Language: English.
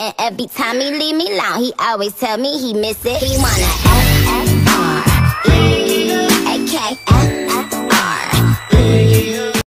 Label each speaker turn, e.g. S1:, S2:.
S1: And every time he leave me alone, he always tell me he miss it. He wanna